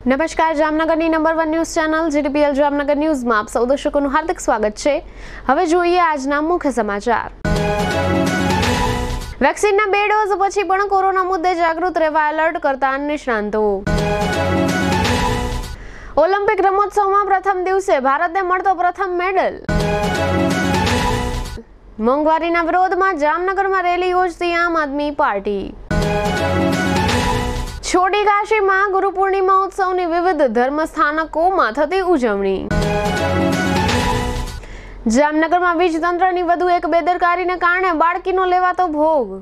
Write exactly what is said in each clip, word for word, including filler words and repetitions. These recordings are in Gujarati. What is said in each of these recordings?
નમસ્કાર, જામનગરની number one news channel GDPL Jamnagar ન્યૂઝમાં આપ સૌ દર્શકોનું હાર્દિક સ્વાગત છે। હવે જોઈએ આજના મુખ્ય સમાચાર। વેક્સિનના બે ડોઝ પછી પણ કોરોના મુદ્દે જાગૃત રહેવા એલર્ટ કરતા નિષ્ણાંતો। ઓલિમ્પિક રમોત્સવમાં પ્રથમ દિવસે ભારતને મળતો પ્રથમ મેડલ। મોંઘવારીના વિરોધમાં જામનગરમાં રેલી યોજતી આમ આદમી પાર્ટી। छोटी काशी में गुरु पूर्णिमा उत्सव की विविध धर्म स्थानकों में थती उजवणी। जामनगर में वीज तंत्र की वधु एक बेदरकारी ने कारणे बाळकीनो लेवातो भोग।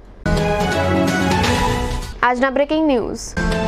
आजना ब्रेकिंग न्यूज।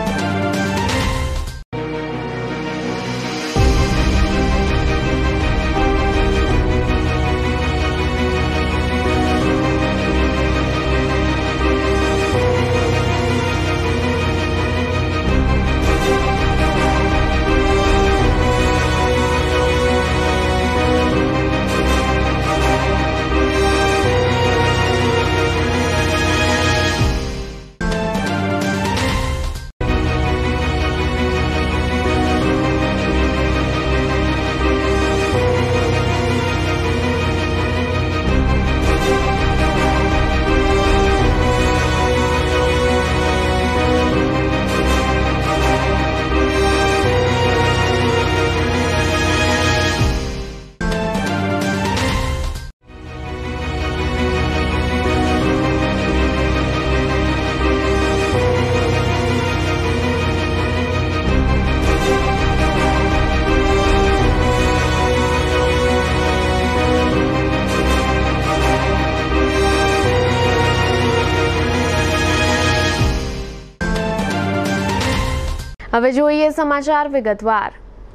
હવે જોઈએ સમાચાર વિગતવાર।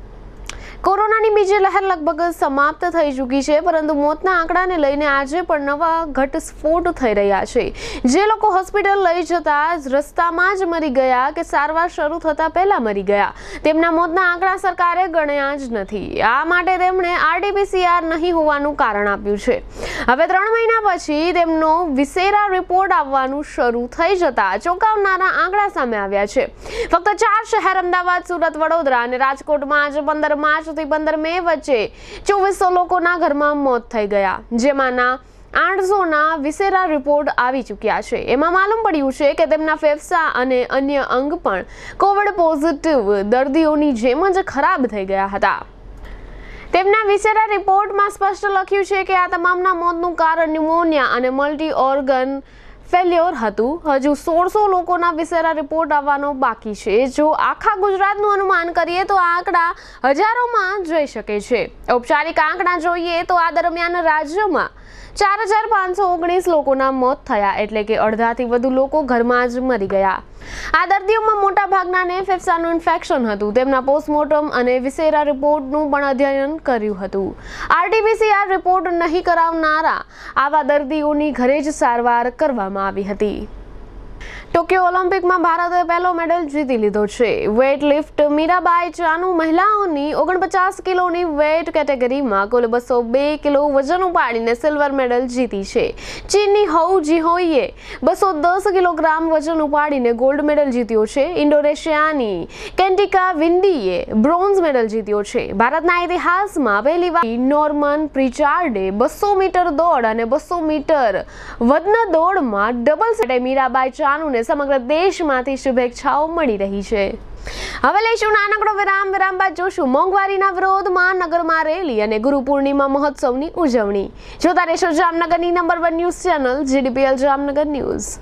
કોરોનાની બીજી લહેર લગભગ સમાપ્ત થઈ ચૂકી છે, પરંતુ મોતના આંકડાને લઈને આજે પણ નવા ઘટસ્ફોટ થઈ રહ્યા છે। જે લોકો હોસ્પિટલ લઈ જતા જ રસ્તામાં જ મરી ગયા કે સારવાર શરૂ થતા પહેલા મરી ગયા, તેમના મોતના આંકડા સરકારે ગણ્યા જ નથી। આ માટે તેમણે આરટીપીસીઆર નહીં હોવાનું કારણ આપ્યું છે। હવે ત્રણ મહિના પછી તેમનો વિસેરા રિપોર્ટ આવવાનું શરૂ થઈ જતા ચોંકાવનારા આંકડા સામે આવ્યા છે। ફક્ત ચાર શહેર અમદાવાદ, સુરત, વડોદરા અને રાજકોટમાં આજે પંદર માર્ચ पंद्रह मे वच्चे चौवीस लोकोना घरमां मौत थई गया, जेमांना आठ सौ ना विसेरा रिपोर्ट आवी चूक्या छे। एमां मालूम पड्युं छे के तेमना फेफसा अने अन्य अंग पण कोविड पॉजिटिव दर्दीओनी जेम ज खराब थई गया हता। तेमना विसेरा रिपोर्टमां स्पष्ट लख्युं छे के आ तमामना मोतनुं कारण न्यूमोनिया अने मल्टी ऑर्गन फेल्योर हतुं। हजू सोळसो लोकोना विसेरा रिपोर्ट आववानो बाकी छे। जो आखा गुजरातनुं अनुमान करीए तो आंकड़ा हजारोमां जई शके छे। औपचारिक आंकड़ा जोईए तो आ दरमियान राज्यमां चार हजार पांच सौ ओगनीस लोकोना मौत थया, एटले के अड़धाथी वधु लोको घरमां ज मरी गया। आ दर्दीओमां मोटा भागनाने फेफसानुं इन्फेक्शन हतुं। तेमना पोस्टमोर्टम अने विसेरा रिपोर्टनुं पण अध्ययन कर्युं हतुं। आरटीपीसीआर रिपोर्ट नहीं करावनारा आवा दर्दीओनी घरे ज सारवार करवामां आवी हती। टोक्यो ओलम्पिक में भारते पहलो मेडल जीती लीधो छे। वेट लिफ्ट मीराबाई चानू महिलाओनी ओगणपचास किलोनी वेट केटेगरी में कुल बसो बे किलो वजन उपाड़ीने सिल्वर मेडल जीती छे। चीननी हौ जिहोईए बसो दस किलोग्राम वजन उपाड़ीने गोल्ड मेडल जीत्यो छे। इंडोनेशियानी केंटिका विंडीए ब्रोन्ज मेडल जीत्यो छे। भारतना इतिहासमां पहेलीवार नॉर्मन प्रिचार्डे बसो मीटर दौड़ अने बसो मीटर वजन दौड़मां डबल सेटे मीराबाई चानूने समग्र देशमांथी शुभेच्छाओ मળી રહી છે। હવે લઈશું નાનકડો વિરામ। વિરામ બાદ જોશું મોંઘવારીના વિરોધમાં નગરમાં રેલી અને ગુરુ પૂર્ણિમા મહોત્સવની ઉજવણી। જોતા રહેશો જામનગરની number one news channel GDPL Jamnagar news.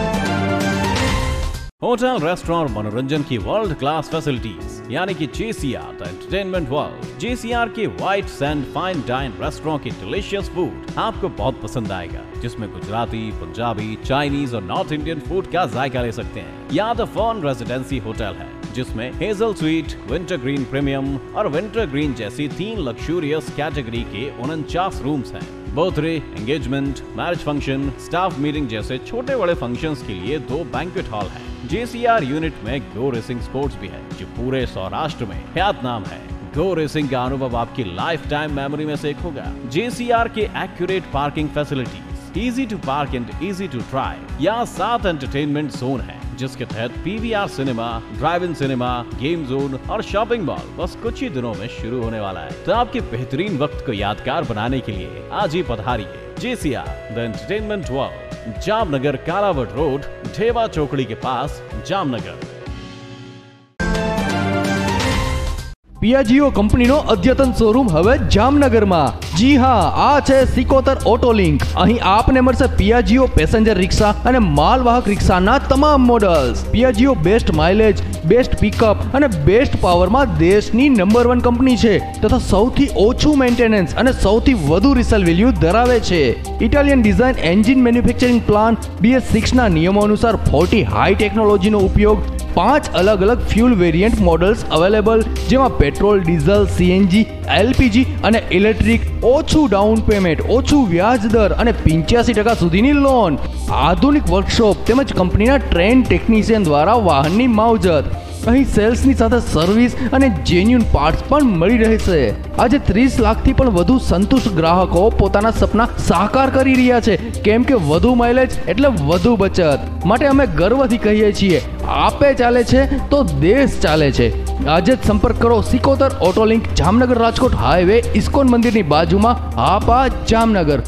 Hotel, restaurant, मनोरंजन की वर्ल्ड क्लास फैसिलिटीज यानी कि जेसीआर एंटरटेनमेंट वर्ल्ड। जेसीआर के white sand fine dine restaurant की डिलीशियस फूड आपको बहुत पसंद आएगा, जिसमें गुजराती, पंजाबी, चाइनीज और नॉर्थ इंडियन फूड का जायका ले सकते हैं। यहाँ द फॉन रेजिडेंसी होटल है, जिसमें hazel suite, winter green premium और विंटर ग्रीन जैसी तीन लग्जूरियस कैटेगरी के उनचास रूम्स हैं। Birthday, engagement, marriage function, staff meeting जैसे छोटे बड़े फंक्शंस के लिए दो बैंक्वेट हॉल हैं। जेसीआर यूनिट में गो रेसिंग स्पोर्ट्स भी है, जो पूरे सौराष्ट्र में ख्यात नाम है। गो रेसिंग का अनुभव आपकी लाइफ टाइम मेमोरी में से एक होगा। जेसीआर के accurate parking facilities, easy to park and easy to drive. यहाँ सात एंटरटेनमेंट जोन है, जिसके तहत PVR cinema, drive in cinema, game zone और शॉपिंग मॉल बस कुछ ही दिनों में शुरू होने वाला है। तो आपके बेहतरीन वक्त को यादगार बनाने के लिए आज ही पधारिए JCR the entertainment world, Jamnagar Kalavad road, Dheva चौकड़ी के पास, जामनगर। પિયાજીઓ કંપનીનો અદ્યતન શોરૂમ હવે જામનગરમાં। જી હા, આ છે સિકોતર ઓટો લિંક। અહીં આપને મળશે પિયાજીઓ પેસેન્જર રિક્ષા અને માલવાહક રિક્ષાના તમામ models. Piaggio best mileage, best pickup અને બેસ્ટ પાવરમાં દેશની નંબર વન કંપની છે તથા સૌથી ઓછું મેન્ટેનન્સ અને સૌથી વધુ રિસેલ વેલ્યુ ધરાવે છે। Italian design engine manufacturing plant BS six ના નિયમો અનુસાર ફોર્ટી હાઈ ટેકનોલોજીનો ઉપયોગ, પાંચ અલગ અલગ ફ્યુલ વેરિયન્ટ મોડલ્સ અવેલેબલ, જેમાં પેટ્રોલ, ડીઝલ, સીએનજી, એલપીજી અને ઇલેક્ટ્રિક, ઓછું ડાઉન પેમેન્ટ, ઓછું વ્યાજ દર અને પંચ્યાસી ટકા સુધીની લોન, આધુનિક વર્કશોપ તેમજ કંપનીના ટ્રેન ટેકનિશિયન દ્વારા વાહનની માવજત। અહીં સેલ્સની સાથે સર્વિસ અને જેન્યુન પાર્ટ્સ પણ મળી રહેશે। આજે ત્રીસ લાખથી પણ વધુ સંતુષ્ટ ગ્રાહકો પોતાના સપના સાકાર કરી રહ્યા છે, કેમ કે વધુ માઇલેજ એટલે વધુ બચત। માટે અમે ગર્વથી કહીએ છીએ, આપે ચાલે છે તો દેશ ચાલે છે। આજે જ સંપર્ક કરો Sikotar auto link, Jamnagar Rajkot highway, ISKCON મંદિરની બાજુમાં, હાપા, જામનગર।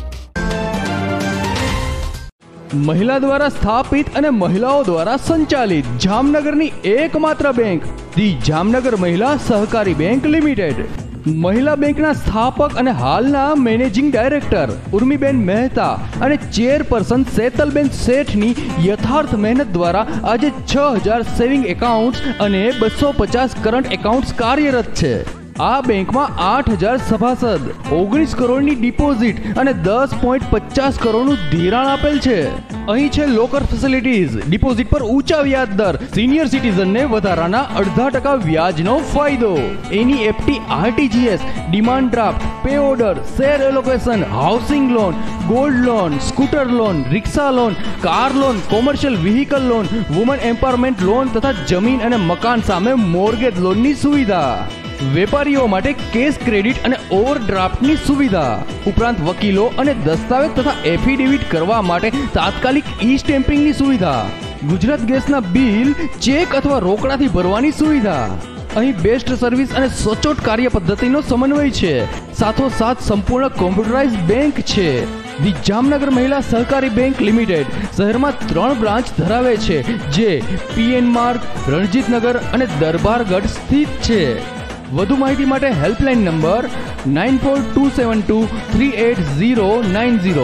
મહિલા દ્વારા સ્થાપિત અને મહિલાઓ દ્વારા સંચાલિત જામનગરની એકમાત્ર bank the Jamnagar Mahila Sahakari bank limited. મહિલા બેંકના સ્થાપક અને હાલના મેનેજિંગ ડાયરેક્ટર ઉર્મિબેન મહેતા અને ચેરપર્સન સેતલબેન શેઠની યથાર્થ મહેનત દ્વારા આજે છ હજાર સેવિંગ એકાઉન્ટ્સ અને બસો પચાસ કરંટ એકાઉન્ટ્સ કાર્યરત છે। આ બેંકમાં આઠ હજાર સભાસદ, ઓગણીસ કરોડની ડિપોઝિટ અને દસ પોઈન્ટ પચાસ કરોડનું ધિરાણ આપેલ છે। અહીં છે લોકર ફેસિલિટીઝ, ડિપોઝિટ પર ઊંચા વ્યાજ દર, સિનિયર સિટીઝનને વધારાના અડધા ટકા વ્યાજનો ફાયદો, NEFT, RTGS, demand draft, pay order, share allocation, housing loan, gold loan, scooter loan, rickshaw loan, car loan, commercial vehicle loan, woman empowerment loan તથા જમીન અને મકાન સામે મોર્ગેજ લોનની સુવિધા। વેપારીઓ માટે કેશ ક્રેડિટ અને ઓવરડ્રાફ્ટની સુવિધા ઉપરાંત વકીલો અને દસ્તાવેજ તથા એફિડેવિટ કરવા માટે તાત્કાલિક ઈ સ્ટેમ્પિંગની સુવિધા, ગુજરાત ગેસના બિલ ચેક અથવા રોકડાથી ભરવાની સુવિધા। અહીં બેસ્ટ સર્વિસ અને સચોટ કાર્ય પદ્ધતિનો સમન્વય છે, સાથોસાથ સંપૂર્ણ કોમ્પ્યુટરાઇઝ બેંક છે। The Jamnagar Mahila Sahakari bank limited શહેરમાં ત્રણ બ્રાન્ચ ધરાવે છે, જે પીએન માર્ગ, રણજીતનગર અને દરબારગઢ સ્થિત છે। વધુ માહિતી માટે helpline number nine four two seven two three eight zero nine zero.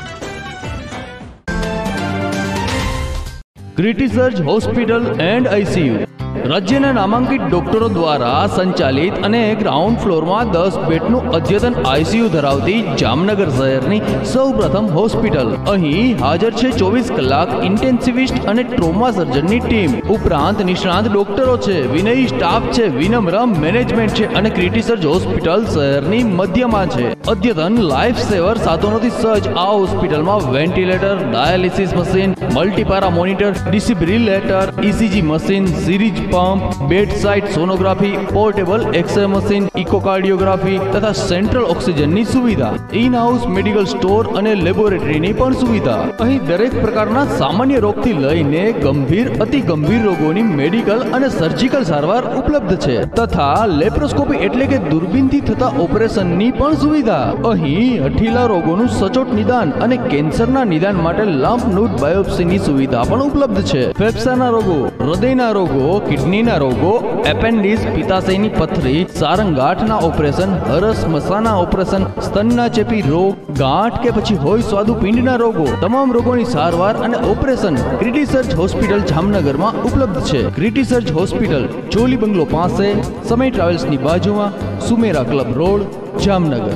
Criti search hospital and ICU રાજ્યના નામાંકિત ડોક્ટરો દ્વારા સંચાલિત અને ગ્રાઉન્ડ ફ્લોરમાં દસ બેડનું અદ્યતન આઈસીયુ ધરાવતી જામનગર શહેરની સૌપ્રથમ હોસ્પિટલ। અહીં હાજર છે ચોવીસ કલાક ઇન્ટેન્સિવિસ્ટ અને ટ્રોમા સર્જનની ટીમ, ઉપરાંત નિષ્ણાત ડોક્ટરો છે, વિનયી સ્ટાફ છે, વિનમ્ર મેનેજમેન્ટ છે અને ક્રિટી સર્ચ હોસ્પિટલ શહેરની મધ્યમાં છે। અદ્યતન લાઈફ સેવર સાધનોથી સજ્જ આ હોસ્પિટલમાં ventilator, dialysis machine, multipara monitor, defibrillator, ECG machine, syringe pump, bed side sonography, portable X ray machine, echocardiography તથા સેન્ટ્રલ ઓક્સિજનની સુવિધા, ઇન હાઉસ મેડિકલ સ્ટોર અને લેબોરેટરીની પણ સુવિધા। અહીં દરેક પ્રકારના સામાન્ય રોગથી લઈને ગંભીર અતિ ગંભીર રોગોની મેડિકલ અને સર્જિકલ સારવાર ઉપલબ્ધ છે તથા લેપ્રોસ્કોપી એટલે કે દૂરબીનથી થતા ઓપરેશનની પણ સુવિધા। અહીં હઠીલા રોગોનું સચોટ નિદાન અને કેન્સરના નિદાન માટે લંપ નોડ બાયોપ્સીની સુવિધા પણ ઉપલબ્ધ છે। ફેફસાના રોગો, હૃદયના રોગો, કિડનીના રોગો, એપેન્ડિક્સ, પિત્તાશયની પથરી, સારંગાંઠના ઓપરેશન, હરસ મસાના ઓપરેશન, સ્તનના ચેપી રોગ, ગાંઠ કે પછી હોય સ્વાદુપિંડના રોગો, તમામ રોગોની સારવાર અને ઓપરેશન ક્રિટી સર્ચ હોસ્પિટલ જામનગરમાં ઉપલબ્ધ છે। ક્રિટી સર્ચ હોસ્પિટલ ચોલી બંગલો પાસે, સમય ટ્રાવેલ્સની બાજુમાં, સુમેરા ક્લબ રોડ, જામનગર।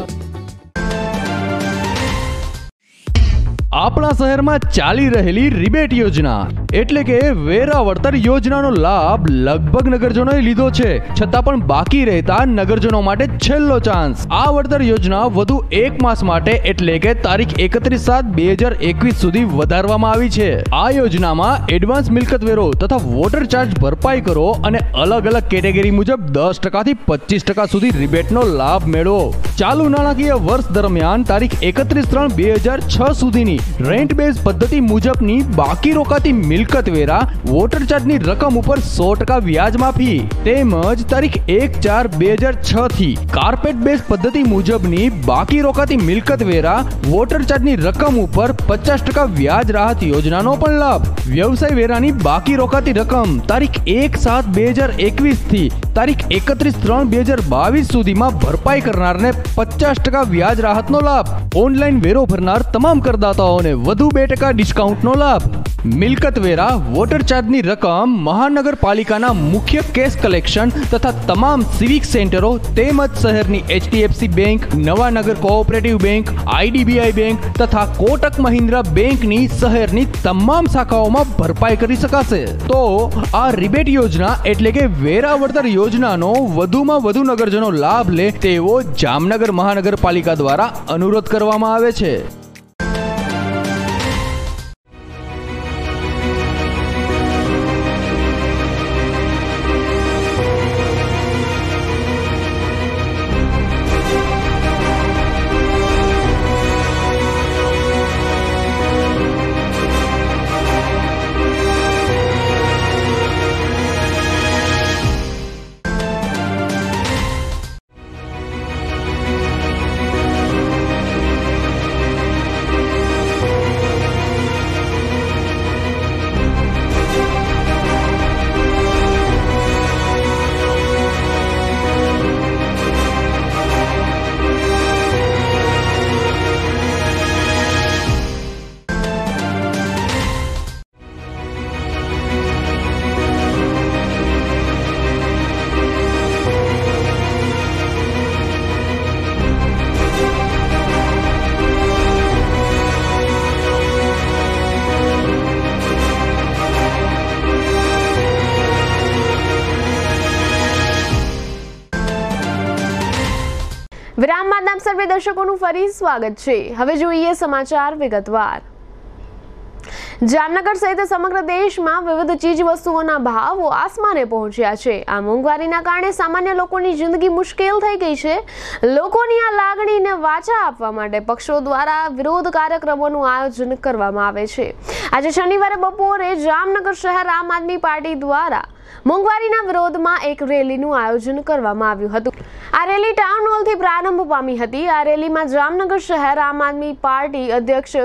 આપણા શહેરમાં ચાલી રહેલી રિબેટ યોજના એટલે કે વેરા વળતર યોજનાનો લાભ લગભગ નગરજનોએ લીધો છે, છતાં પણ બાકી રહેતા નગરજનો માટે છેલ્લો ચાન્સ। આ વળતર યોજના વધુ એક માસ માટે એટલે કે તારીખ એકત્રીસ સાત બે હજાર એકવીસ સુધી વધારવામાં આવી છે। આ યોજનામાં એડવાન્સ મિલકત વેરો તથા વોટર ચાર્જ ભરપાઈ કરો અને અલગ અલગ કેટેગરી મુજબ દસ ટકા થી પચીસ ટકા સુધી રિબેટનો લાભ મેળવો। ચાલુ નાણાકીય વર્ષ દરમિયાન તારીખ એકત્રીસ ત્રણ બે હજાર છ સુધીની રેન્ટ બેઝ પદ્ધતિ મુજબની બાકી રોકાતી મિલકત વેરા, વોટર ચાર્જની રકમ ઉપર સો ટકા વ્યાજ માફી તેમજ તારીખ એક ચાર બે હજાર છ થી કાર્પેટ બેઝ પદ્ધતિ મુજબની બાકી રોકાતી મિલકત વેરા, વોટર ચાર્જની રકમ ઉપર પચાસ ટકા વ્યાજ રાહત યોજનાનો પણ લાભ. વ્યવસાય વેરાની બાકી રોકાતી રકમ તારીખ એક સાત બે હજાર એકવીસ થી તારીખ એકત્રીસ ત્રણ બે હજાર બાવીસ સુધીમાં ભરપાઈ કરનારને પચાસ ટકા વ્યાજ રાહતનો લાભ. ઓનલાઈન વેરો ભરનાર તમામ કરદાતાઓને વધુ બે ટકા ડિસ્કાઉન્ટનો લાભ. મિલકત વેરા, વોટર ચાર્જની રકમ મહાનગરપાલિકાના મુખ્ય કેશ કલેક્શન તથા તમામ સિવિક સેન્ટરો તેમજ શહેરની HDFC bank, Nawanagar cooperative bank, IDBI bank તથા કોટક મહિન્દ્રા બેંકની શહેરની તમામ શાખાઓમાં ભરપાઈ કરી શકાશે. તો આ રિબેટ યોજના એટલે કે વેરા વળતર યોજનાનો વધુમાં વધુ નગરજનો લાભ લે તેવો જામનગર મહાનગરપાલિકા દ્વારા અનુરોધ કરવામાં આવે છે. વિરામ બાદ આપ સર્વે દર્શકોનું ફરી સ્વાગત છે. હવે જોઈએ સમાચાર વિગતવાર. જામનગર સહિત સમગ્ર દેશમાં વિવિધ ચીજ વસ્તુઓના ભાવો આસમાને પહોંચ્યા છે. આ મોંઘવારીના કારણે સામાન્ય લોકોની જિંદગી મુશ્કેલ થઈ ગઈ છે. લોકોની આ લાગણીને વાચા આપવા માટે પક્ષો દ્વારા વિરોધ કાર્યક્રમોનું આયોજન કરવામાં આવે છે. આજે શનિવારે બપોરે જામનગર શહેર આમ આદમી પાર્ટી દ્વારા મોંઘવારીના વિરોધમાં એક રેલીનું આયોજન કરવામાં આવ્યું હતું. આ રેલી ટાઉન હોલથી પ્રારંભ પામી હતી. આ રેલીમાં જામનગર શહેર આમ આદમી પાર્ટી અધ્યક્ષ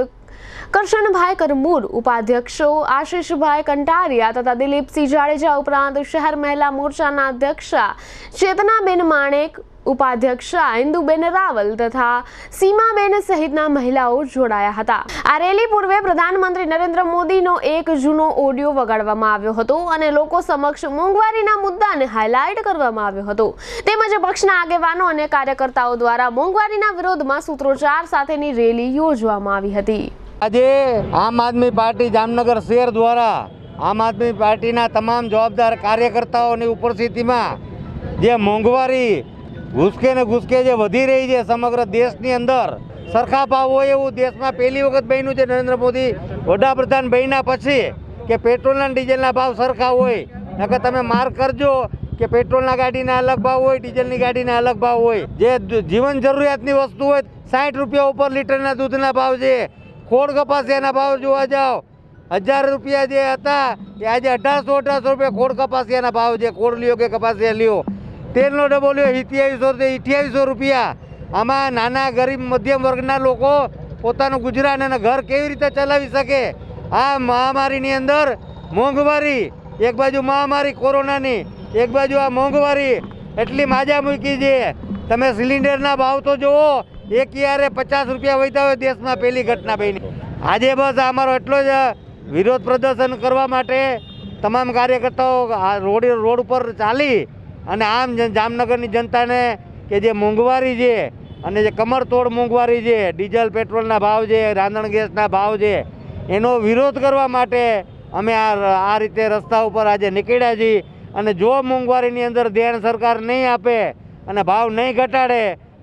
કરશનભાઈ કરમૂર, ઉપાધ્યક્ષો આશીષભાઈ કંટારિયા તથા દિલીપસિંહ જાડેજા ઉપરાંત શહેર મહિલા મોરચાના અધ્યક્ષા ચેતનાબેન માણેક, ઉપાધ્યક્ષા ઇન્દુબેન રાવલ તથા સીમાબેન સહિતના મહિલાઓ જોડાયા હતા. આ રેલી પૂર્વે પ્રધાનમંત્રી નરેન્દ્ર મોદીનો એક જૂનો ઓડિયો વગાડવામાં આવ્યો હતો અને લોકો સમક્ષ મોંઘવારીના મુદ્દાને હાઇલાઇટ કરવામાં આવ્યો હતો. તેમજ પક્ષના આગેવાનો અને કાર્યકર્તાઓ દ્વારા મોંઘવારીના વિરોધમાં સૂત્રોચ્ચાર સાથેની રેલી યોજવામાં આવી હતી. આજે આમ આદમી પાર્ટી જામનગર શહેર દ્વારા આમ આદમી પાર્ટીના તમામ જવાબદાર કાર્યકર્તાઓની ઉપસ્થિતિમાં જે મોંઘવારી ઘૂસકે ને ઘૂસકે જે વધી રહી છે સમગ્ર દેશની અંદર, સરખા ભાવ હોય એવું દેશમાં પહેલી વખત બન્યું છે નરેન્દ્ર મોદી વડાપ્રધાન બન્યા પછી કે પેટ્રોલના ડીઝલના ભાવ સરખા હોય. નકર તમે માર્ક કરજો કે પેટ્રોલના ગાડીના અલગ ભાવ હોય, ડીઝલની ગાડીના અલગ ભાવ હોય. જે જીવન જરૂરિયાતની વસ્તુ હોય સાઠ રૂપિયા ઉપર લીટરના દૂધના ભાવ છે. ખોડ કપાસિયાના ભાવ જોવા જાઓ, હજાર રૂપિયા જે હતા એ આજે અઢારસો અઢારસો રૂપિયા ખોડ કપાસિયાના ભાવ છે. ખોડ લ્યો કે કપાસિયા લ્યો. તેલનો ડબ્બો લ્યો સિત્યાવીસો અઠ્યાવીસો રૂપિયા. આમાં નાના ગરીબ મધ્યમ વર્ગના લોકો પોતાનું ગુજરાન અને ઘર કેવી રીતે ચલાવી શકે? આ મહામારીની અંદર મોંઘવારી, એક બાજુ મહામારી કોરોનાની, એક બાજુ આ મોંઘવારી એટલી માજા મૂકી છે. તમે સિલિન્ડરના ભાવ તો જુઓ, એક યારે પચાસ રૂપિયા વધ્યા હોય દેશમાં પહેલી ઘટના બની. આજે બસ અમારો એટલો જ વિરોધ પ્રદર્શન કરવા માટે તમામ કાર્યકર્તાઓ રોડ રોડ ઉપર ચાલી અને આમ જામનગરની જનતાને કે જે મોંઘવારી છે અને જે કમરતોડ મોંઘવારી છે, ડીઝલ પેટ્રોલના ભાવ છે, રાંધણ ગેસના ભાવ છે, એનો વિરોધ કરવા માટે અમે આ આ રીતે રસ્તા ઉપર આજે નીકળ્યા છીએ. અને જો મોંઘવારીની અંદર ધ્યાન સરકાર નહીં આપે અને ભાવ નહીં ઘટાડે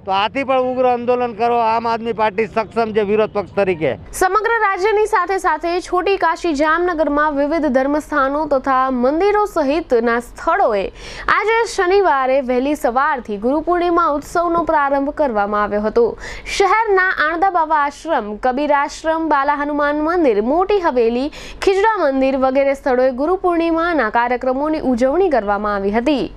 તો આથી પણ ઉગ્ર આંદોલન કરો આમ આદમી પાર્ટી સક્ષમ છે વિરોધ પક્ષ તરીકે। સમગ્ર રાજ્યની સાથે સાથે છોટી કાશી જામનગરમાં વિવિધ ધર્મસ્થાનો તથા મંદિરો સહિતના સ્થળોએ આજે શનિવારે વહેલી સવારથી ગુરુ પૂર્ણિમા ઉત્સવનો પ્રારંભ કરવામાં આવ્યો હતો। શહેરના આણંદા બાવા આશ્રમ, કબીર આશ્રમ, બાલા હનુમાન મંદિર, મોટી હવેલી, ખીજડા મંદિર વગેરે સ્થળોએ ગુરુ પૂર્ણિમાના કાર્યક્રમોની ઉજવણી કરવામાં આવી હતી।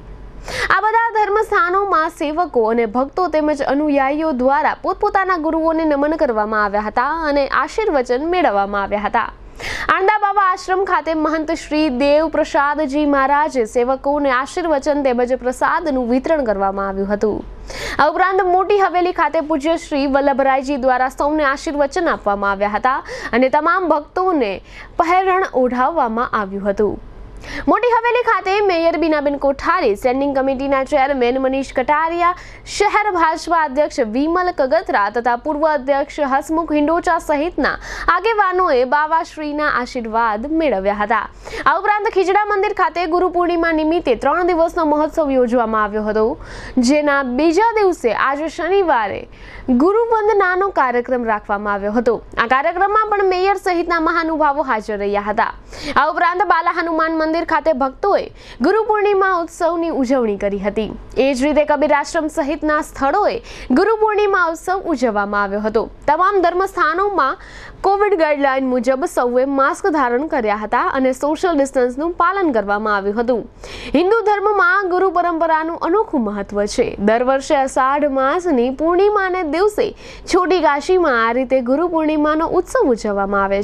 આ બધા ધર્મસ્થાનોમાં સેવકો અને ભક્તો તેમજ અનુયાયીઓ દ્વારા પોતપોતાના ગુરુઓને નમન કરવામાં આવ્યા હતા અને આશીર્વચન મેળવવામાં આવ્યા હતા। આણંદા બાવા આશ્રમ ખાતે મહંત શ્રી દેવ પ્રસાદજી મહારાજે સેવકોને આશીર્વચન તેમજ પ્રસાદનું વિતરણ કરવામાં આવ્યું હતું। આ ઉપરાંત મોટી હવેલી ખાતે પૂજ્ય શ્રી વલ્લભરાયજી દ્વારા સૌને આશીર્વચન આપવામાં આવ્યા હતા અને તમામ ભક્તોને પહેરણ ઓઢાવવામાં આવ્યું હતું। મોટી હવેલી ખાતે મેયર બીનાબેન કોઠારી, સ્ટેન્ડિંગ કમિટીના ચેરમેન મનીષ કટારિયા, શહેર ભાજપા અધ્યક્ષ વિમલ કગતરા તથા પૂર્વ અધ્યક્ષ હસમુખ હિંડોચા સહિતના આગેવાનોએ બાવાશ્રીના આશીર્વાદ મેળવ્યા હતા। આ ઉપરાંત ખીજડા મંદિર ખાતે ગુરુ પૂર્ણિમા નિમિત્તે ત્રણ દિવસનો મહોત્સવ યોજવામાં આવ્યો હતો, જેના બીજા દિવસે આજે શનિવારે ગુરુ વંદનાનો કાર્યક્રમ રાખવામાં આવ્યો હતો। આ કાર્યક્રમમાં પણ મેયર સહિતના મહાનુભાવો હાજર રહ્યા હતા। આ ઉપરાંત બાલા હનુમાન મંદિર ખાતે ભક્તોએ ગુરુ પૂર્ણિમા ઉત્સવની ઉજવણી કરી હતી। એ જ રીતે કબીર આશ્રમ સહિતના સ્થળોએ ગુરુ પૂર્ણિમા ઉત્સવ ઉજવવામાં આવ્યો હતો। તમામ ધર્મસ્થાનોમાં કોવિડ ગાઈડલાઈન મુજબ સૌએ માસ્ક ધારણ કર્યા હતા અને સોશિયલ ડિસ્ટન્સનું પાલન કરવામાં આવ્યું હતું। હિન્દુ ધર્મમાં ગુરુ પરંપરાનું અનોખું મહત્વ છે। દર વર્ષે અષાઢ માસની પૂર્ણિમાને દિવસે છોટી કાશીમાં આ રીતે ગુરુ પૂર્ણિમાનો ઉત્સવ ઉજવવામાં આવે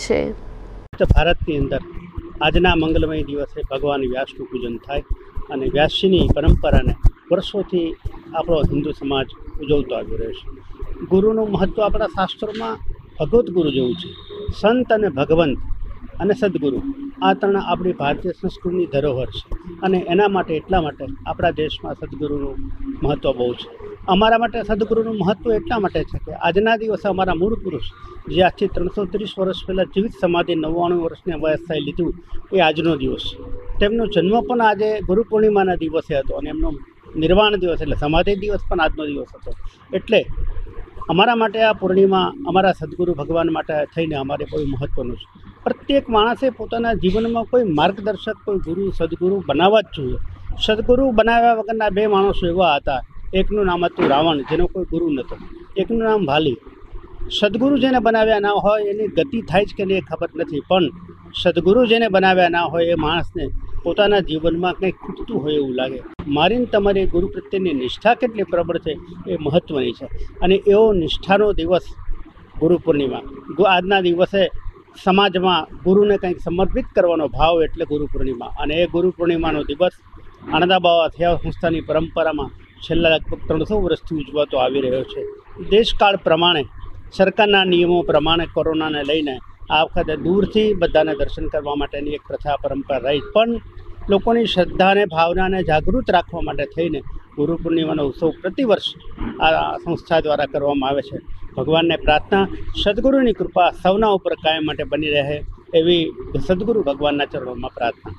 છે। ભારતની અંદર આજના મંગલમય દિવસે ભગવાન વ્યાસનું પૂજન થાય અને વ્યાસજીની પરંપરાને વર્ષોથી આપણો હિન્દુ સમાજ ઉજવતો આવી રહ્યો છે। ગુરુનું મહત્ત્વ આપણા શાસ્ત્રોમાં ભગવત ગુરુ જેવું છે। સંત અને ભગવંત અને સદગુરુ આ ત્રણ આપણી ભારતીય સંસ્કૃતિની ધરોહર છે અને એના માટે એટલા માટે આપણા દેશમાં સદગુરુનું મહત્ત્વ બહુ છે। અમારા માટે સદગુરુનું મહત્ત્વ એટલા માટે છે કે આજના દિવસે અમારા મૂળ પુરુષ જે આજથી ત્રણસો ત્રીસ વર્ષ પહેલાં જીવિત સમાધિ નવ્વાણું વર્ષની વયસ્થાએ લીધું એ આજનો દિવસ છે। તેમનો જન્મ પણ આજે ગુરુ પૂર્ણિમાના દિવસે હતો અને એમનો નિર્વાણ દિવસ એટલે સમાધિ દિવસ પણ આજનો દિવસ હતો। એટલે અમારા માટે આ પૂર્ણિમા અમારા સદગુરુ ભગવાન માટે થઈને અમારે બહુ મહત્ત્વનું છે। પ્રત્યેક માણસે પોતાના જીવનમાં કોઈ માર્ગદર્શક, કોઈ ગુરુ સદગુરુ બનાવવા જ જોઈએ। સદગુરુ બનાવ્યા વગરના બે માણસો એવા હતા, એકનું નામ હતું રાવણ, જેનો કોઈ ગુરુ નહોતો, એકનું નામ વાલી। સદગુરુ જેને બનાવ્યા ના હોય એની ગતિ થાય જ કે નહીં એ ખબર નથી, પણ સદગુરુ જેને બનાવ્યા ના હોય એ માણસને પોતાના જીવનમાં કંઈક ખૂટતું હોય એવું લાગે। મારીને તમારી ગુરુ પ્રત્યેની નિષ્ઠા કેટલી પ્રબળ છે એ મહત્ત્વની છે અને એવો નિષ્ઠાનો દિવસ ગુરુ પૂર્ણિમા। આજના દિવસે સમાજમાં ગુરુને કંઈક સમર્પિત કરવાનો ભાવ એટલે ગુરુ પૂર્ણિમા અને એ ગુરુ પૂર્ણિમાનો દિવસ આણંદા બાવા થયા સંસ્થાની પરંપરામાં છેલ્લા લગભગ ત્રણસો વર્ષથી ઉજવાતો આવી રહ્યો છે। દેશકાળ પ્રમાણે, સરકારના નિયમો પ્રમાણે કોરોનાને લઈને આ વખતે દૂરથી બધાને દર્શન કરવા માટેની એક પ્રથા પરંપરા રહી, પણ લોકોની શ્રદ્ધાને ભાવનાને જાગૃત રાખવા માટે થઈને ગુરુ પૂર્ણિમાનો ઉત્સવ પ્રતિવર્ષ આ સંસ્થા દ્વારા કરવામાં આવે છે। ભગવાનને પ્રાર્થના, સદગુરુની કૃપા સૌના ઉપર કાયમ માટે બની રહે એવી સદગુરુ ભગવાનના ચરણોમાં પ્રાર્થના।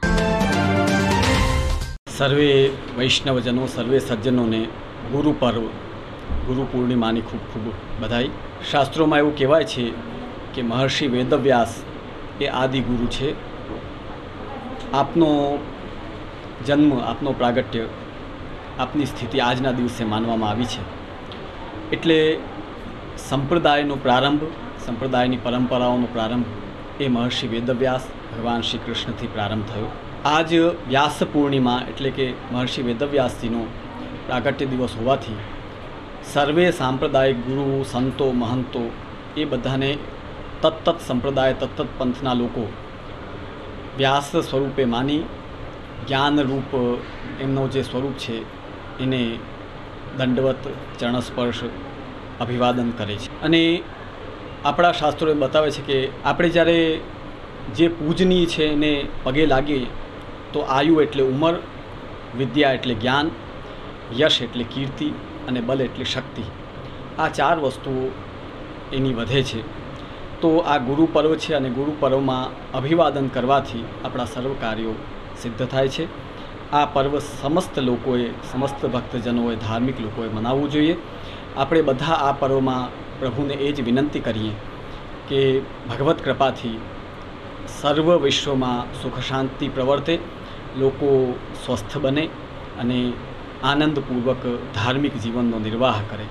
સર્વે વૈષ્ણવજનો, સર્વે સજ્જનોને ગુરુ પર્વ, ગુરુ પૂર્ણિમાની ખૂબ ખૂબ બધાઈ। શાસ્ત્રોમાં એવું કહેવાય છે કે મહર્ષિ વેદવ્યાસ એ આદિ ગુરુ છે। આપનો જન્મ, આપનો પ્રાગટ્ય, આપની સ્થિતિ આજના દિવસે માનવામાં આવી છે, એટલે સંપ્રદાયનો પ્રારંભ, સંપ્રદાયની પરંપરાઓનો પ્રારંભ એ મહર્ષિ વેદવ્યાસ ભગવાન શ્રી કૃષ્ણથી પ્રારંભ થયો। આજ વ્યાસ પૂર્ણિમા એટલે કે મહર્ષિ વેદવ્યાસજીનો પ્રાગટ્ય દિવસ હોવાથી સર્વે સાંપ્રદાયિક ગુરુ, સંતો, મહંતો એ બધાને તત્તત સંપ્રદાય, તત્તત પંથના લોકો વ્યાસ સ્વરૂપે માની જ્ઞાનરૂપ એમનો જે સ્વરૂપ છે એને દંડવત, ચરણસ્પર્શ, અભિવાદન કરે છે। અને આપણા શાસ્ત્રોએ બતાવે છે કે આપણે જ્યારે જે પૂજનીય છે એને પગે લાગીએ તો આયુ એટલે ઉંમર, વિદ્યા એટલે જ્ઞાન, યશ એટલે કીર્તિ અને બલ એટલે શક્તિ, આ ચાર વસ્તુઓ એની વધે છે। તો આ ગુરુ પર્વ છે અને ગુરુ પર્વમાં અભિવાદન કરવાથી આપણા સર્વ કાર્યો સિદ્ધ થાય છે આ પર્વ સમસ્ત લોકોએ સમસ્ત ભક્તજનોએ ધાર્મિક લોકોએ મનાવવું જોઈએ. આપણે બધા આ પર્વમાં પ્રભુને એ જ વિનંતી કરીએ કે ભગવત કૃપાથી સર્વ વિશ્વમાં સુખ શાંતિ પ્રવર્તે, લોકો સ્વસ્થ બને અને આનંદપૂર્વક ધાર્મિક જીવનનો નિર્વાહ કરે.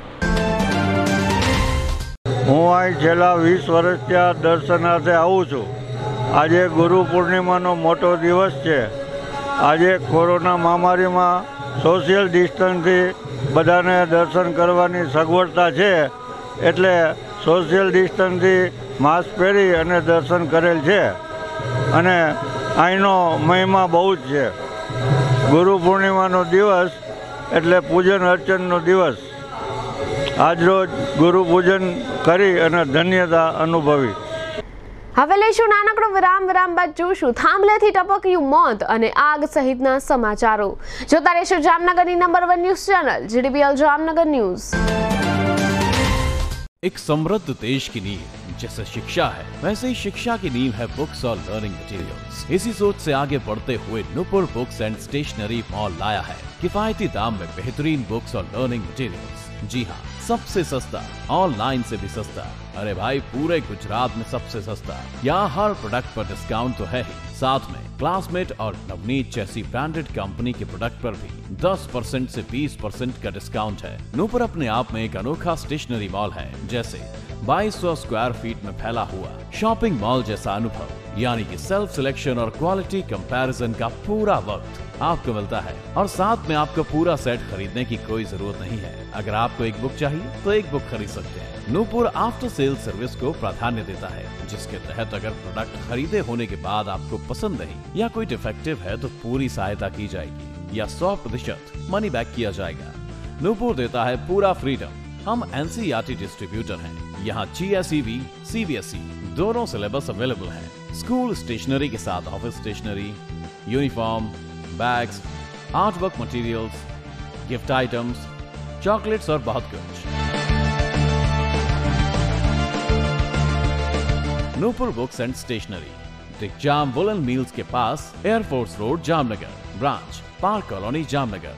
હું અહીં છેલ્લા વીસ વર્ષથી આ દર્શનાર્થે આવું છું. આજે ગુરુ પૂર્ણિમાનો મોટો દિવસ છે. આજે કોરોના મહામારીમાં સોશિયલ ડિસ્ટન્સથી બધાને દર્શન કરવાની સગવડતા છે, એટલે સોશિયલ ડિસ્ટન્સથી માસ્ક પહેરી અને દર્શન કરેલ છે. અને અહીંનો મહિમા બહુ જ છે. ગુરુ પૂર્ણિમાનો દિવસ એટલે પૂજન અર્ચનનો દિવસ. આજરોજ ગુરુ પૂજન કરી અને ધન્યતા અનુભવી. હવે લઈશું નાનકડો વિરામ. વિરામ બાદ જોશું થાંભલેથી ટપક્યું મોત અને આગ સહિતના સમાચારો. જોતા રહેશો જામનગરની number one news channel GDBL Jamnagar news. एक समृद्ध देश की नींव जैसे शिक्षा है, वैसे ही शिक्षा की नींव है बुक्स और लर्निंग मटेरियल्स. इसी सोच से आगे बढ़ते हुए Nupur books and stationery mall लाया है किफायती दाम में बेहतरीन बुक्स और लर्निंग मटेरियल्स. जी हाँ, सबसे सस्ता, ऑनलाइन से भी सस्ता. अरे भाई, पूरे गुजरात में सबसे सस्ता. यहाँ हर प्रोडक्ट पर डिस्काउंट तो है ही, साथ में क्लासमेट और नवनीत जैसी ब्रांडेड कंपनी के प्रोडक्ट पर भी दस परसेंट से बीस परसेंट का डिस्काउंट है. नूपुर अपने आप में एक अनोखा स्टेशनरी मॉल है. जैसे बाईस सौ स्क्वायर फीट में फैला हुआ शॉपिंग मॉल जैसा अनुभव, यानी कि सेल्फ सिलेक्शन और क्वालिटी कंपैरिजन का पूरा वक्त आपको मिलता है. और साथ में आपको पूरा सेट खरीदने की कोई जरूरत नहीं है. अगर आपको एक बुक चाहिए तो एक बुक खरीद सकते हैं. नूपुर आफ्टर सेल सर्विस को प्राधान्य देता है, जिसके तहत अगर प्रोडक्ट खरीदे होने के बाद आपको पसंद नहीं या कोई डिफेक्टिव है तो पूरी सहायता की जाएगी या सौ प्रतिशत मनी बैक किया जाएगा. नूपुर देता है पूरा फ्रीडम. हम एनसीईआरटी डिस्ट्रीब्यूटर हैं. यहाँ जीएसईबी, सीबीएसई दोनों सिलेबस अवेलेबल हैं. स्कूल स्टेशनरी के साथ office stationery, uniform, bags, art work materials, gift items, chocolates और बहुत कुछ. Nupur books and stationery, Digjam woolen mills के पास, air force road, Jamnagar. Branch park colony, Jamnagar.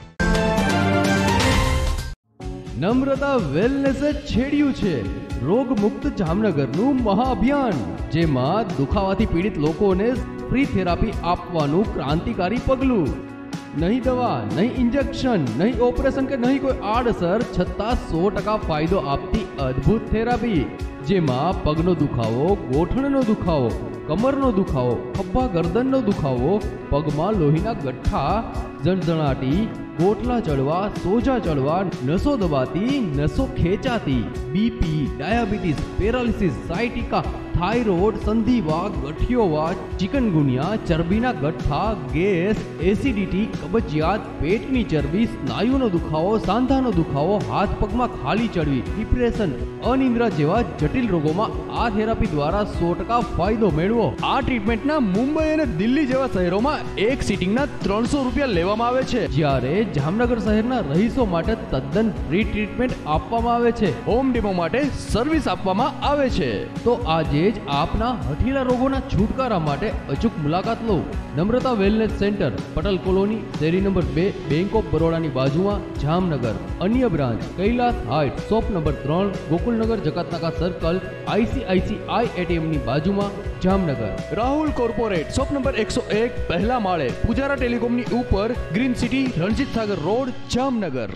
Namrata વેલનેસે છેડ્યું છે રોગ મુક્ત જામનગરનું મહાઅભિયાન, જેમાં દુખાવાથી પીડિત લોકોને ફ્રી થેરાપી આપવાનું ક્રાંતિકારી પગલું. નહીં દવા, નહીં ઇન્જેક્શન, નહીં ઓપરેશન કે નહીં કોઈ આડઅસર, છતાં સો ટકા ફાયદો આપતી અદ્ભુત થેરાપી, જેમાં પગનો દુખાવો, ગોઠણનો દુખાવો, કમરનો દુખાવો, ખભા ગરદનનો દુખાવો, પગમાં લોહીના ગઠ્ઠા, જણજણાટી, ગોઠલા ચડવા, સોજા ચડવા, નસો દબાતી, નસો ખેંચાતી, BP, diabetes, paralysis, sciatica, thyroid, સંધિવા, ગઠિયોવા, ચિકનગુનિયા, ચરબીના ગઠ્ઠા, ગેસ, એસિડિટી, કબજિયાત, પેટની ચરબી, સ્નાયુનો દુખાવો, સાંધાનો દુખાવો, હાથ પગમાં ખાલી ચડવી, ડિપ્રેશન, અનિદ્રા જેવા જટિલ રોગોમાં આ થેરાપી દ્વારા સો ટકા ફાયદો મેળવો. આ ટ્રીટમેન્ટના મુંબઈ અને દિલ્હી જેવા શહેરોમાં એક સિટિંગના ત્રણસો રૂપિયા લેવામાં આવે છે, જ્યારે જામનગર શહેરના રહીશો માટે તદ્દન ફ્રી ટ્રીટમેન્ટ આપવામાં આવે છે. હોમ ડેમો માટે સર્વિસ આપવામાં આવે છે. તો આજે જ આપના હઠીલા રોગોના છુટકારા માટે અચૂક મુલાકાત લો. Namrata wellness centre, Patel colony, શેરી નંબર બે, બેંક ઓફ બરોડાની બાજુમાં, જામનગર. અન્ય branch Kailas height, shop number ત્રણ, ગોકુલનગર, જકાતનાકા સર્કલ, આઈસીઆઈસીઆઈ એટીએમની બાજુમાં, Jamnagar. Rahul corporate, shop number એકસો એક, પહેલા માળે, પૂજારા ટેલિકોમની ઉપર, green city, Ranjit Sagar road, Jamnagar.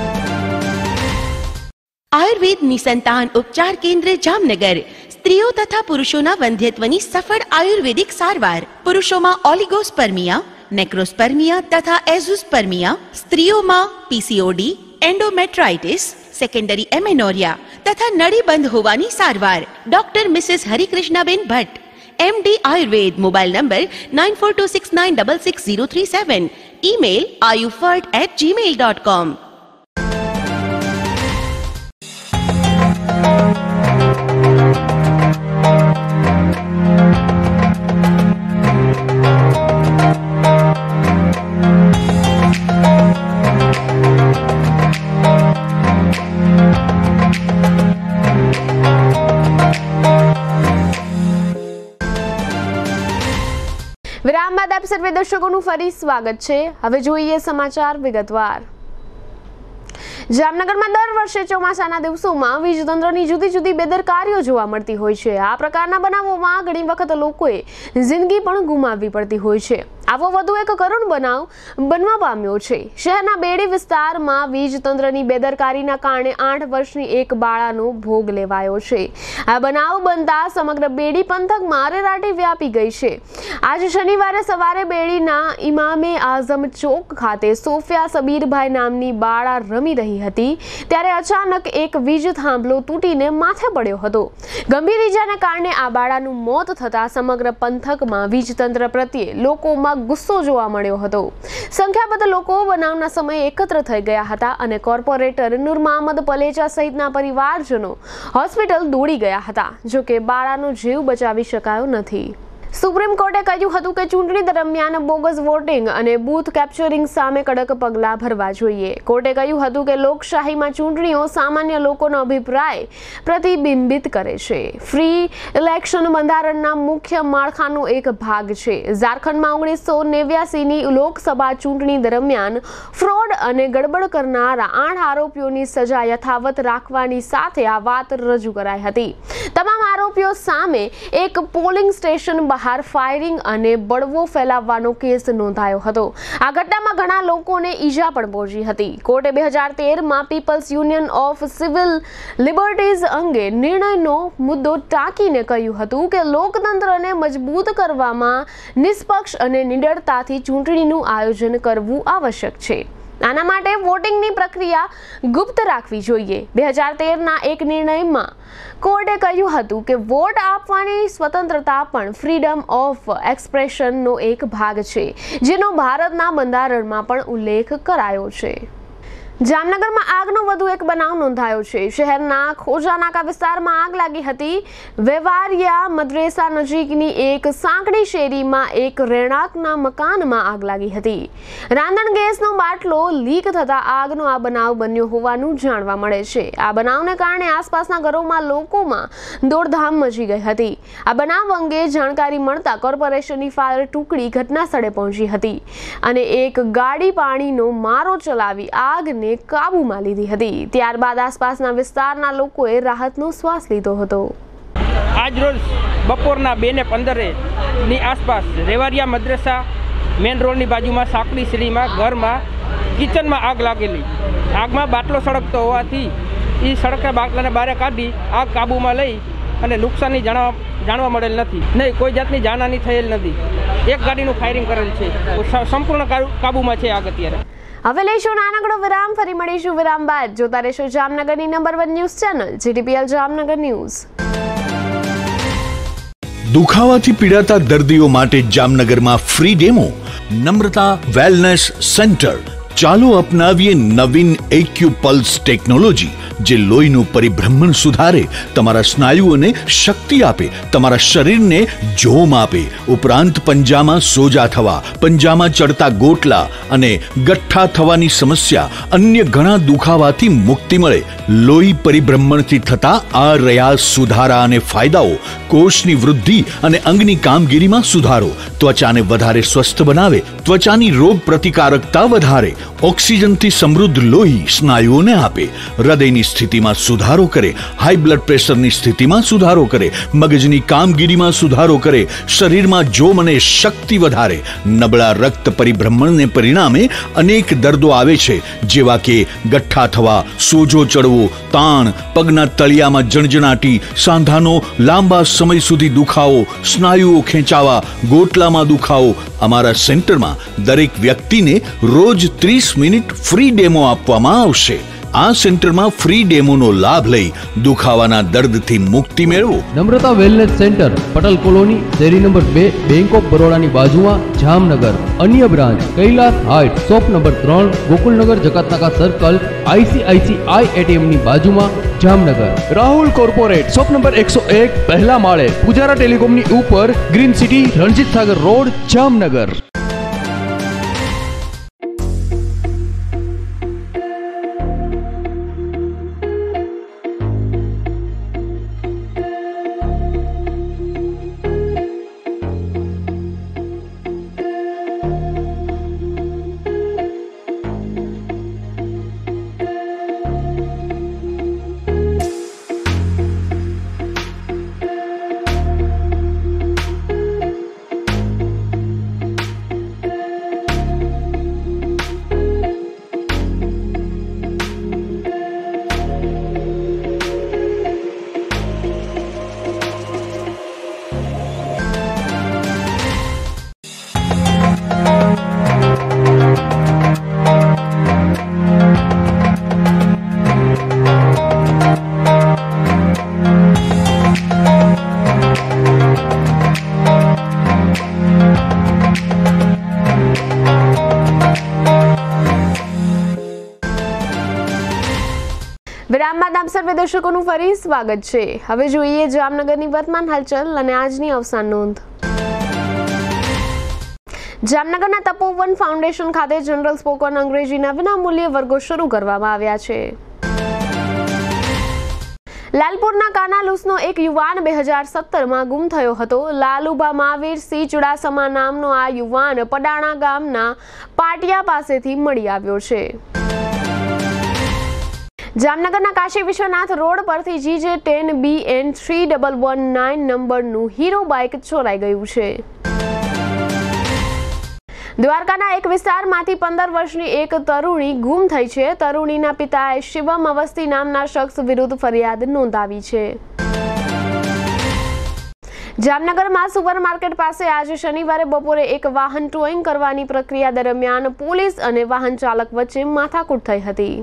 આયુર્વેદ નિસંતાન ઉપચાર કેન્દ્ર જામનગર સ્ત્રીઓ તથા પુરુષોના વંધ્યત્વની સફળ આયુર્વેદિક સારવાર. પુરુષોમાં ઓલિગોસ્પર્મિયા, નેક્રોસ્પર્મિયા તથા એઝોસ્પર્મિયા, સ્ત્રીઓમાં પીસીઓડી, એન્ડોમેટ્રાઇટિસ, સેકન્ડરી એમેનોરિયા તથા નળીબંધ હોવાની સારવાર. Doctor mrs Harikrishnaben Bhatt, MD Ayurveda. Mobile number nine four two six nine six six zero three seven. Email આયુફર્ટ એટ જીમેલ ડોટ કોમ. વિરામ બાદ આપ સર્વે દર્શકોનું ફરી સ્વાગત છે। હવે જોઈએ સમાચાર વિગતવાર। જામનગરમાં દર વર્ષે ચોમાસાના દિવસોમાં વીજ તંત્રની જુદી જુદી બેદરકારીઓ જોવા મળતી હોય છે। આ પ્રકારના બનાવોમાં ઘણી વખત લોકોએ જિંદગી પણ ગુમાવવી પડતી હોય છે। આવો વધુ એક કરુણ બનાવ બનવા પામ્યો છે। શહેરના બેડી વિસ્તારમાં વીજ તંત્રની બેદરકારીના કારણે આઠ વર્ષની એક બાળાનો ભોગ લેવાયો છે। આ બનાવ બનતા સમગ્ર બેડી પંથકમાં અરેરાટી વ્યાપી ગઈ છે। આજે શનિવારે સવારે બેડીના ઇમામે આઝમ ચોક ખાતે સોફિયા સબીરભાઈ નામની બાળા રમી રહી હતી ત્યારે અચાનક એક વીજ થાંભલો તૂટીને માથે પડ્યો હતો। ગંભીર ઈજાને કારણે આ બાળાનું મોત થતા સમગ્ર પંથકમાં વીજ તંત્ર પ્રત્યે લોકોમાં ગુસ્સો જોવા મળ્યો હતો। સંખ્યાબંધ લોકો બનાવના સમયે એકત્ર થઈ ગયા હતા અને કોર્પોરેટર નૂર મહમદ પલેચા સહિતના પરિવારજનો હોસ્પિટલ દોડી ગયા હતા। જો કે બાળાનો જીવ બચાવી શકાયો નથી। સુપ્રીમ કોર્ટે કહ્યું હતું કે ચૂંટણી દરમિયાન બોગસ વોટિંગ અને બૂથ કેપ્ચરિંગ સામે કડક પગલાં ભરવા જોઈએ। કોર્ટે કહ્યું હતું કે લોકશાહીમાં ચૂંટણીઓ સામાન્ય લોકોનો અભિપ્રાય પ્રતિબિંબિત કરે છે। ફ્રી ઇલેક્શન બંધારણના મુખ્ય માળખાનો એક ભાગ છે। ઝારખંડમાં ઓગણીસો નેવ્યાસીની લોકસભા ચૂંટણી દરમિયાન ફ્રોડ અને ગડબડ કરનારા આઠ આરોપીઓની સજા યથાવત રાખવાની સાથે આ વાત રજૂ કરાઈ હતી। તમામ આરોપીઓ સામે એક પોલિંગ સ્ટેશન બહાર ફાયરિંગ અને બળવો ફેલાવવાનો કેસ નોંધાયો હતો। આ ઘટનામાં ઘણા લોકોને ઈજા પણ પહોંચી હતી। કોર્ટે બે હજાર તેરમાં people's union of civil liberties અંગે નિર્ણયનો મુદ્દો ટાંકીને કહ્યું હતું કે લોકતંત્રને મજબૂત કરવામાં નિષ્પક્ષ અને નિડરતાથી ચૂંટણીનું આયોજન કરવું આવશ્યક છે। આના માટે વોટિંગની પ્રક્રિયા ગુપ્ત રાખવી જોઈએ। બે હજાર તેરના એક નિર્ણયમાં કોર્ટે કહ્યું હતું કે વોટ આપવાની સ્વતંત્રતા પણ ફ્રીડમ ઓફ એક્સપ્રેશનનો એક ભાગ છે, જેનો ભારતના બંધારણમાં પણ ઉલ્લેખ કરાયો છે। જામનગરમાં આગનો વધુ એક બનાવ નોંધાયો છે। શહેરના ખોજાનાકા વિસ્તારમાં આગ લાગી હતી। વેવારિયા મદ્રેસા નજીકની એક સાંકડી શેરીમાં એક રહેણાંકના મકાનમાં આગ લાગી હતી। રાંધણ ગેસનો બાટલો લીક થતા આગનો આ બનાવ બન્યો હોવાનું જાણવા મળે છે। આ બનાવને કારણે આસપાસના ઘરોમાં લોકોમાં દોડધામ મચી ગઈ હતી। આ બનાવ અંગે જાણકારી મળતા કોર્પોરેશનની ફાયર ટુકડી ઘટના સ્થળે પહોંચી હતી અને એક ગાડી પાણીનો મારો ચલાવી આગને કાબુમાં લીધી હતી। ત્યારબાદ આસપાસના વિસ્તારના લોકોએ રાહતનો શ્વાસ લીધો હતો। આજ રોજ બપોરના બે ને પંદરે ની આસપાસ રેવારિયા મદ્રેસા મેન રોડની બાજુમાં સાંકડી શેરીમાં ઘરમાં કિચનમાં આગ લાગેલી। આગમાં બાટલો સળગતો હોવાથી એ સળગતા બાટલાને બહાર કાઢી આગ કાબૂમાં લઈ અને નુકસાનની જાણવા જાણવા મળેલ નથી। નહીં, કોઈ જાતની જાનહાની થયેલ નથી। એક ગાડીનું ફાયરિંગ કરેલ છે। સંપૂર્ણ કાબૂમાં છે આગ અત્યારે। હવે લઈશું નાનકડો વિરામ, ફરી મળીશું વિરામ બાદ। જોતા રહેશો જામનગરની number one news channel GTPL Jamnagar news. દુખાવાથી પીડાતા દર્દીઓ માટે જામનગરમાં free demo Namrata wellness centre. ચાલો અપનાવીએ નવીન એક્યુ પલ્સ ટેકનોલોજી, જે લોહીનું પરિભ્રમણ સુધારે, તમારા સ્નાયુઓને શક્તિ આપે, તમારા શરીરને જોમ આપે, ઉપરાંત પંજામાં સોજા થવા, પંજામાં ચડતા ગોટલા અને ગઠ્ઠા થવાની સમસ્યા, અન્ય ઘણા દુખાવાથી મુક્તિ મળે। લોહી પરિભ્રમણથી થતા આ રહ્યા સુધારા અને ફાયદાઓ કોષની વૃદ્ધિ અને અંગની કામગીરીમાં સુધારો, ત્વચાને વધારે સ્વસ્થ બનાવે, ત્વચાની રોગ પ્રતિકારકતા વધારે, ઓક્સિજનથી સમૃદ્ધ લોહી સ્નાયુઓને આપે, હૃદયની સ્થિતિમાં સુધારો કરે, હાઈ બ્લડ પ્રેશરની સ્થિતિમાં સુધારો કરે, મગજની કામગીરીમાં સુધારો કરે, શરીરમાં જોમ અને શક્તિ વધારે। નબળા રક્ત પરિભ્રમણને પરિણામે અનેક દર્દો આવે છે, જેવા કે ગઠ્ઠા થવા, સોજો ચડવો, તાણ, પગના તળિયામાં જણજણાટી, સાંધાનો લાંબા સમય સુધી દુખાવો, સ્નાયુઓ ખેંચાવા, ગોટલામાં દુખાવો। અમારા સેન્ટરમાં દરેક વ્યક્તિને રોજ ત્રીસ મિનિટ ફ્રી ડેમો આપવામાં આવશે। આ સેન્ટરમાં ફ્રી ડેમોનો લાભ લઈ દુખાવાના દર્દથી મુક્તિ મેળવો। Namrata wellness centre, Patel colony, શેરી નંબર બે, બેંક ઓફ બરોડાની બાજુમાં, જામનગર। અન્ય branch Kailas height, shop number ત્રણ, Gokulnagar Jakatnaka circle, ICICI ATM ની બાજુમાં, Jamnagar. Rahul corporate, shop number એકસો એક, પહેલા માળે, પૂજારા ટેલિકોમની ઉપર, green city, Ranjit Sagar road, Jamnagar. વિરામ બાદ આપ સર્વે દર્શકોનું ફરી સ્વાગત છે। હવે જોઈએ જામનગરની વર્તમાન હલચલ અને આજની અવસાન નોંધ। જામનગરના તપોવન ફાઉન્ડેશન ખાતે જનરલ સ્પોકન અંગ્રેજીના વિનામૂલ્યે વર્ગો શરૂ કરવામાં આવ્યા છે। લાલપુરના કાનાલુસનો એક યુવાન બે હજાર સત્તરમાં ગુમ થયો હતો। લાલુભા મહાવીર સિંહ ચુડાસમા નામનો આ યુવાન પડાણા ગામના પાટિયા પાસેથી મળી આવ્યો છે। જામનગરના કાશી વિશ્વનાથ રોડ પરથી GJ ten B N three double one nine નંબરનું હીરો બાઇક ચોરાઈ ગયું છે। દ્વારકાના એક વિસ્તારમાંથી પંદર વર્ષની એક તરુણી ગુમ થઈ છે। તરુણીના પિતાએ શિવમ અવસ્થી નામના શખ્સ વિરુદ્ધ ફરિયાદ નોંધાવી છે। જામનગરમાં સુપરમાર્કેટ પાસે આજે શનિવારે બપોરે એક વાહન ટોઈંગ કરવાની પ્રક્રિયા દરમિયાન પોલીસ અને વાહન ચાલક વચ્ચે માથાકૂટ થઈ હતી।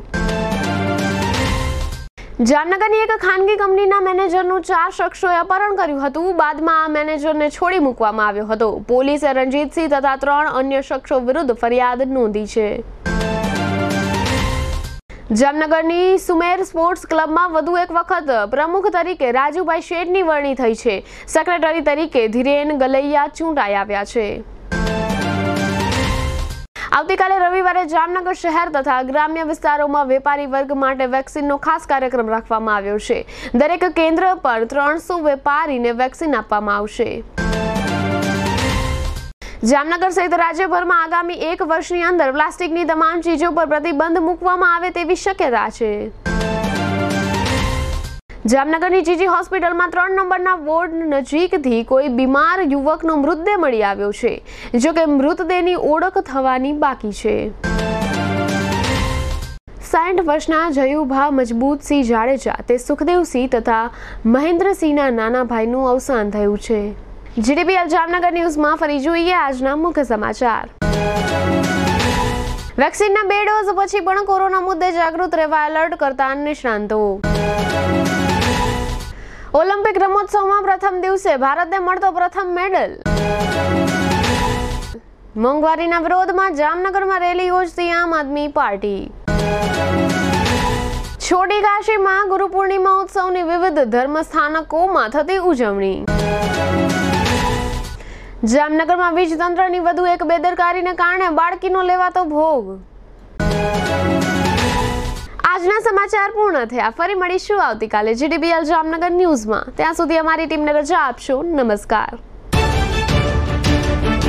જામનગરની એક ખાનગી કંપનીના મેનેજરનું ચાર શખ્સોએ અપહરણ કર્યું હતું। બાદમાં આ મેનેજરને છોડી મૂકવામાં આવ્યો હતો। પોલીસે રણજીતસિંહ તથા ત્રણ અન્ય શખ્સો વિરુદ્ધ ફરિયાદ નોંધી છે। જામનગરની સુમેર સ્પોર્ટ્સ ક્લબમાં વધુ એક વખત પ્રમુખ તરીકે રાજુભાઈ શેઠની વરણી થઈ છે। સેક્રેટરી તરીકે ધીરેન ગલૈયા ચૂંટાઈ આવ્યા છે। આવતીકાલે રવિવારે જામનગર શહેર તથા ગ્રામ્ય વિસ્તારોમાં વેપારી વર્ગ માટે વેક્સિનનો ખાસ કાર્યક્રમ રાખવામાં આવ્યો છે। દરેક કેન્દ્ર પર ત્રણસો વેપારીને વેક્સિન આપવામાં આવશે। જામનગર સહિત રાજ્યભરમાં આગામી એક વર્ષની અંદર પ્લાસ્ટિકની તમામ ચીજો પર પ્રતિબંધ મૂકવામાં આવે તેવી શક્યતા છે। જામનગરની જીજી હોસ્પિટલમાં ત્રણ નંબરના વોર્ડ નજીકથી કોઈ બીમાર યુવકનો મૃતદેહ મળી આવ્યો છે। જો કે મૃતદેહની ઓળખ થવાની બાકી છે। સાઠ વર્ષના જયુભા મજબૂતસિંહ જાડેજા તે સુખદેવસિંહ તથા મહેન્દ્રસિંહના નાના ભાઈનું અવસાન થયું છે। જીડીપીએલ જામનગર ન્યૂઝમાં ફરી જોઈએ આજના મુખ્ય સમાચાર। વેક્સિનના બે ડોઝ પછી પણ કોરોના મુદ્દે જાગૃત રહેવા એલર્ટ કરતા નિષ્ણાંતો। ઓલિમ્પિક રમોત્સવમાં પ્રથમ દિવસે ભારતને મળતો પ્રથમ મેડલ। મોંઘવારીના વિરોધમાં જામનગરમાં રેલી યોજતી આમ આદમી પાર્ટી। છોટી કાશીમાં ગુરુ પૂર્ણિમા ઉત્સવની વિવિધ ધર્મ સ્થાનકોમાં થતી ઉજવણી। જામનગરમાં વીજ તંત્રની વધુ એક બેદરકારીને કારણે બાળકીનો લેવાતો ભોગ। આજના સમાચાર પૂર્ણ થયા। ફરી મળીશું આવતીકાલે જીડીપીએલ જામનગર ન્યૂઝમાં। ત્યાં સુધી અમારી ટીમને રજા આપશો। નમસ્કાર।